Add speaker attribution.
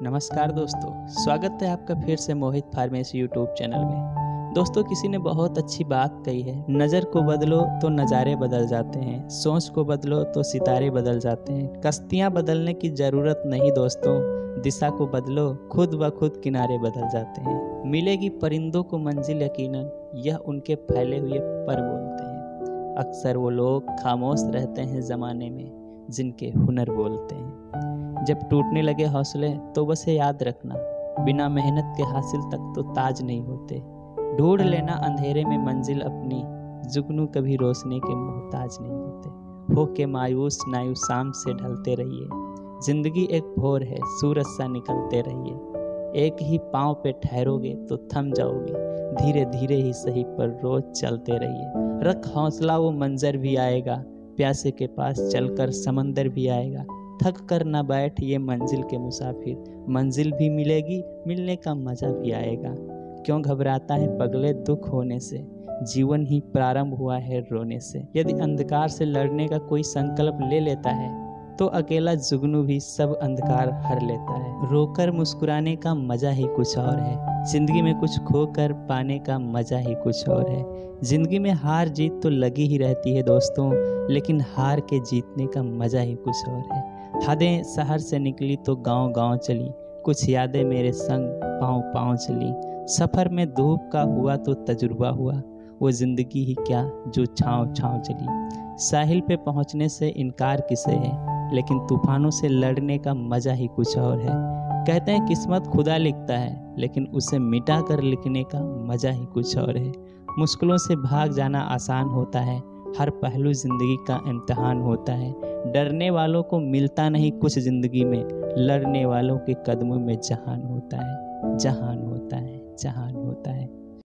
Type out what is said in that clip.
Speaker 1: नमस्कार दोस्तों, स्वागत है आपका फिर से मोहित फार्मेसी यूट्यूब चैनल में। दोस्तों, किसी ने बहुत अच्छी बात कही है, नज़र को बदलो तो नज़ारे बदल जाते हैं, सोच को बदलो तो सितारे बदल जाते हैं। कश्तियाँ बदलने की ज़रूरत नहीं दोस्तों, दिशा को बदलो खुद ब खुद किनारे बदल जाते हैं। मिलेगी परिंदों को मंजिल यकीनन, यह उनके फैले हुए पर बोलते हैं। अक्सर वो लोग खामोश रहते हैं ज़माने में, जिनके हुनर बोलते हैं। जब टूटने लगे हौसले तो बस याद रखना, बिना मेहनत के हासिल तक तो ताज नहीं होते। ढूंढ लेना अंधेरे में मंजिल अपनी, जुगनू कभी रोशनी के मोहताज नहीं होते। हो के मायूस नायूस शाम से ढलते रहिए, जिंदगी एक भोर है सूरज सा निकलते रहिए। एक ही पाँव पे ठहरोगे तो थम जाओगे, धीरे धीरे ही सही पर रोज चलते रहिए। रख हौसला वो मंजर भी आएगा, प्यासे के पास चलकर समंदर भी आएगा। थक कर न बैठ ये मंजिल के मुसाफिर, मंजिल भी मिलेगी, मिलने का मजा भी आएगा। क्यों घबराता है पगले दुख होने से, जीवन ही प्रारंभ हुआ है रोने से। यदि अंधकार से लड़ने का कोई संकल्प ले लेता है तो अकेला जुगनू भी सब अंधकार हर लेता है। रोकर मुस्कुराने का मजा ही कुछ और है, जिंदगी में कुछ खोकर पाने का मजा ही कुछ और है। जिंदगी में हार जीत तो लगी ही रहती है दोस्तों, लेकिन हार के जीतने का मजा ही कुछ और है। हदें शहर से निकली तो गांव गांव चली, कुछ यादें मेरे संग पाँव पाँव चली। सफ़र में धूप का हुआ तो तजुर्बा हुआ, वो ज़िंदगी ही क्या जो छाँव छाँव चली। साहिल पे पहुँचने से इनकार किसे है, लेकिन तूफानों से लड़ने का मज़ा ही कुछ और है। कहते हैं किस्मत खुदा लिखता है, लेकिन उसे मिटा कर लिखने का मज़ा ही कुछ और है। मुश्किलों से भाग जाना आसान होता है, हर पहलू ज़िंदगी का इम्तिहान होता है। डरने वालों को मिलता नहीं कुछ ज़िंदगी में, लड़ने वालों के कदमों में जहान होता है, जहान होता है।